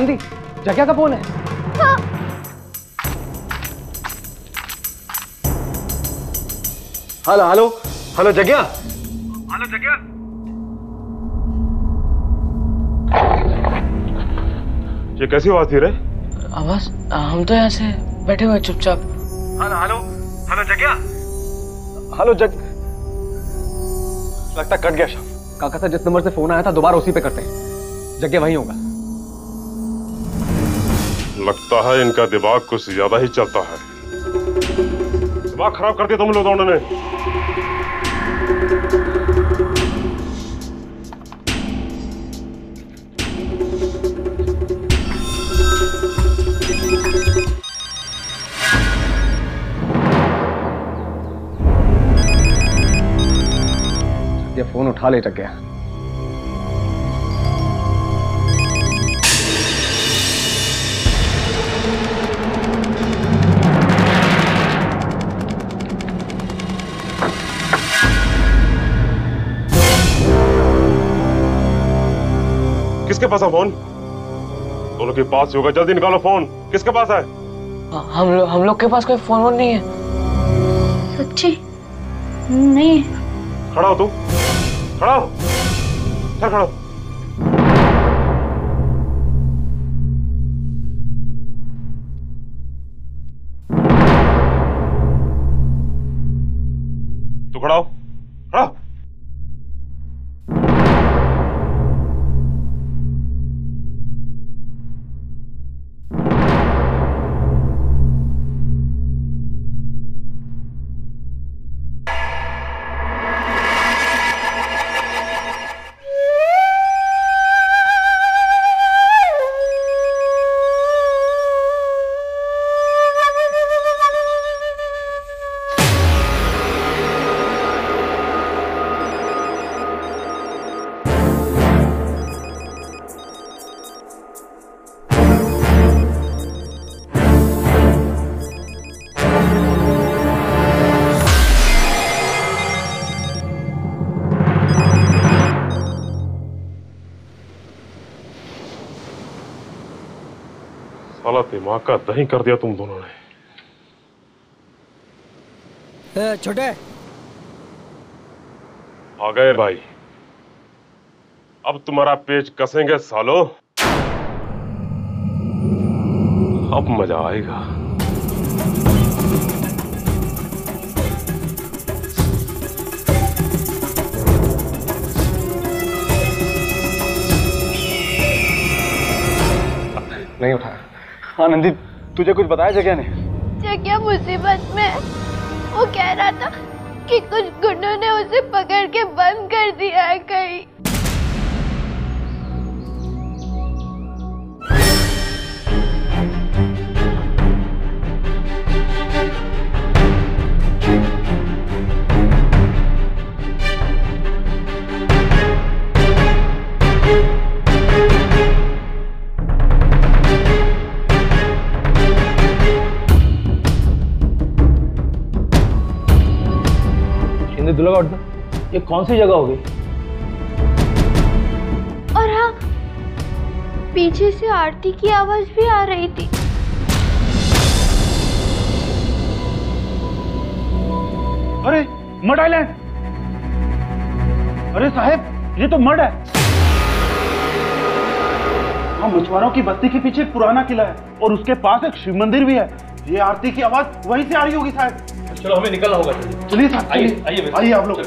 आनंदी, जग्या का फोन है। हाँ। हेलो हेलो हेलो जग्या। हेलो जग्या। ये कैसी आवाज थी रे? आवाज? हम तो यहाँ से बैठे हुए चुपचाप। हेलो हेलो हेलो जग्या। हेलो लगता कट गया शाम। काका सर जिस नंबर से फोन आया था दोबारा उसी पे करते हैं। जग्या वहीं होगा। लगता है इनका दिमाग कुछ ज्यादा ही चलता है। दिमाग खराब कर दिया तुम लोगों ने। ये फोन उठा ले जग्या। किसके पास है फोन? दोनों के पास ही होगा, जल्दी निकालो फोन। किसके पास है? हम लोग के पास कोई फोन वोन नहीं है। सच्ची नहीं है। खड़ा हो तू, खड़ा हो, चल खड़ा हो। तू खड़ा हो, खड़ा हो। साला दिमाग का दही कर दिया तुम दोनों ने। छोटे आ गए भाई। अब तुम्हारा पेच कसेंगे सालो। अब मजा आएगा। नहीं उठाया। आनंदी तुझे कुछ बताया जग्या ने? जग्या मुसीबत में है। वो कह रहा था कि कुछ गुंडों ने उसे पकड़ के बंद कर दिया है कहीं। ये कौन सी जगह होगी? और हाँ, पीछे से आरती की आवाज भी आ रही थी। अरे मड आइलैंड। अरे साहब ये तो मड है। हाँ, मछुआरों की बस्ती के पीछे एक पुराना किला है और उसके पास एक शिव मंदिर भी है। ये आरती की आवाज वहीं से आ रही होगी साहब। चलो हमें निकलना होगा। चलिए साहब, आइए आप लोग।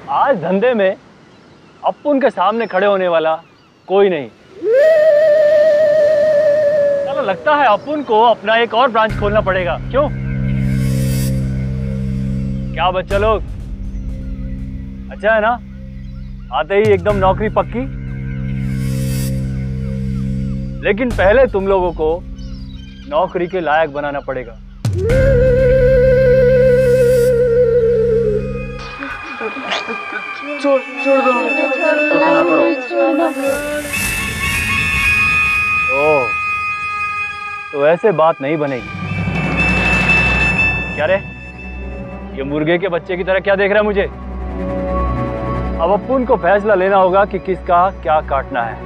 आज धंधे में अपुन के सामने खड़े होने वाला कोई नहीं। चलो लगता है अपुन को अपना एक और ब्रांच खोलना पड़ेगा। क्यों? क्या बच्चा लोग, अच्छा है ना? आते ही एकदम नौकरी पक्की। लेकिन पहले तुम लोगों को नौकरी के लायक बनाना पड़ेगा। छोड़ दो। ओह, तो ऐसे बात नहीं बनेगी। क्या रे, ये मुर्गे के बच्चे की तरह क्या देख रहा है मुझे? अब अपुन को फैसला लेना होगा कि किसका क्या काटना है।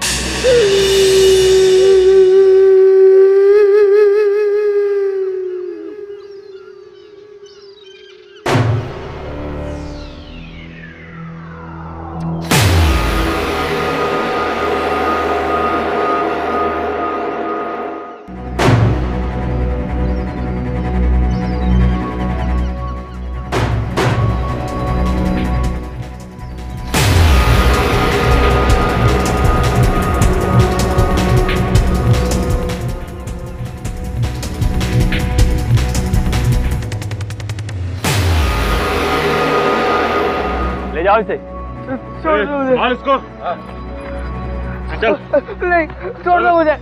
ले जाओ इसे। मार इसको। चल। नहीं, छोड़ दो मुझे।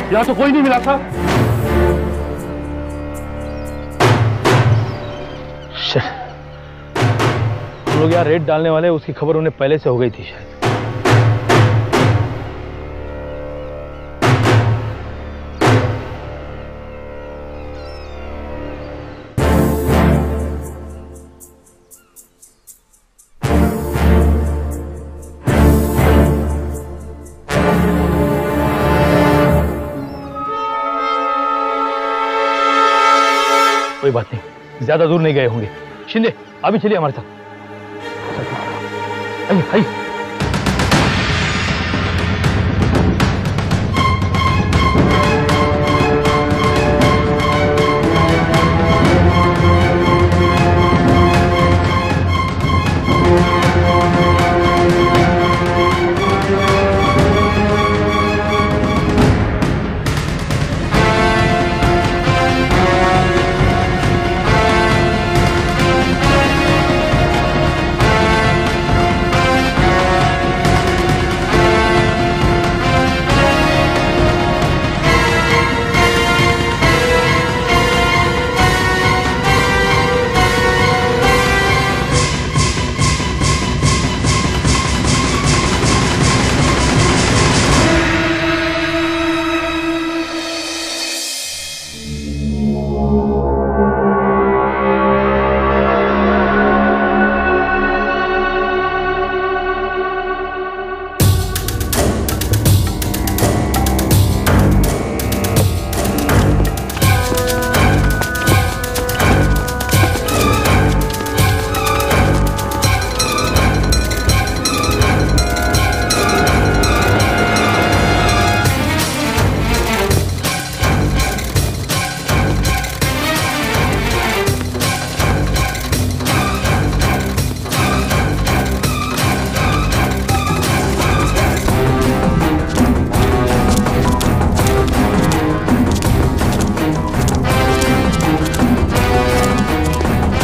यहाँ तो कोई नहीं मिला था। हम लोग यहाँ रेड डालने वाले, उसकी खबर उन्हें पहले से हो गई थी शायद। कोई बात नहीं, ज्यादा दूर नहीं गए होंगे। शिंदे, अभी चलिए हमारे साथ। आइए आइए।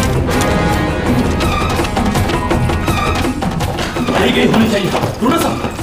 होनी चाहिए थोड़ा सा